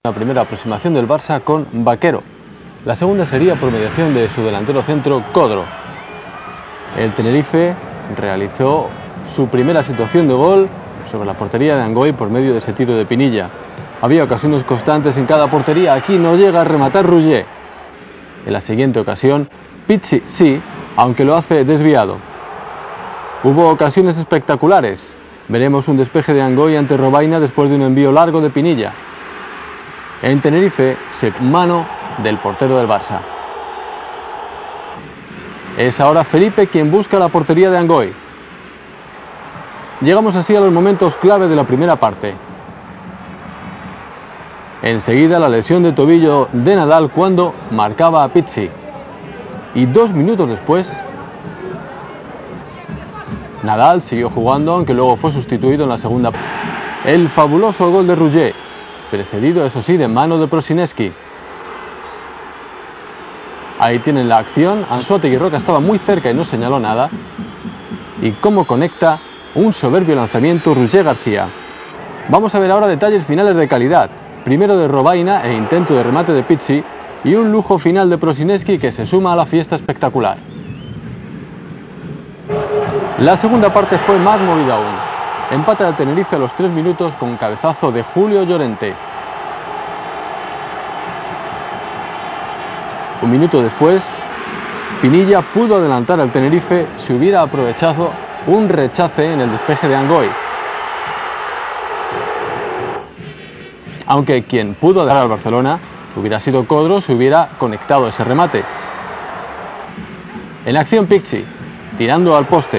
La primera aproximación del Barça con Vaquero. La segunda sería por mediación de su delantero centro, Codro. El Tenerife realizó su primera situación de gol sobre la portería de Angoy por medio de ese tiro de Pinilla. Había ocasiones constantes en cada portería. Aquí no llega a rematar Rouget. En la siguiente ocasión, Pizzi sí, aunque lo hace desviado. Hubo ocasiones espectaculares. Veremos un despeje de Angoy ante Robaina después de un envío largo de Pinilla. En Tenerife, mano del portero del Barça. Es ahora Felipe quien busca la portería de Angoy. Llegamos así a los momentos clave de la primera parte. Enseguida la lesión de tobillo de Nadal cuando marcaba a Pizzi. Y 2 minutos después, Nadal siguió jugando, aunque luego fue sustituido en la segunda. El fabuloso gol de Rouget, precedido eso sí de mano de Prosineski. Ahí tienen la acción. Anzuategui Roca estaba muy cerca y no señaló nada. Y cómo conecta un soberbio lanzamiento Rouget García. Vamos a ver ahora detalles finales de calidad. Primero de Robaina e intento de remate de Pizzi y un lujo final de Prosineski que se suma a la fiesta espectacular. La segunda parte fue más movida aún. Empate al Tenerife a los 3 minutos con cabezazo de Julio Llorente. Un minuto después, Pinilla pudo adelantar al Tenerife si hubiera aprovechado un rechace en el despeje de Angoy. Aunque quien pudo dar al Barcelona hubiera sido Codro si hubiera conectado ese remate. En la acción Pizzi, tirando al poste.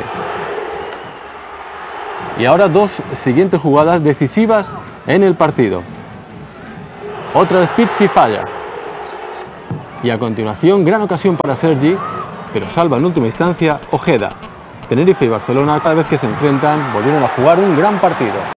Y ahora 2 siguientes jugadas decisivas en el partido. Otra vez Pizzi falla. Y a continuación, gran ocasión para Sergi, pero salva en última instancia Ojeda. Tenerife y Barcelona, cada vez que se enfrentan, volvieron a jugar un gran partido.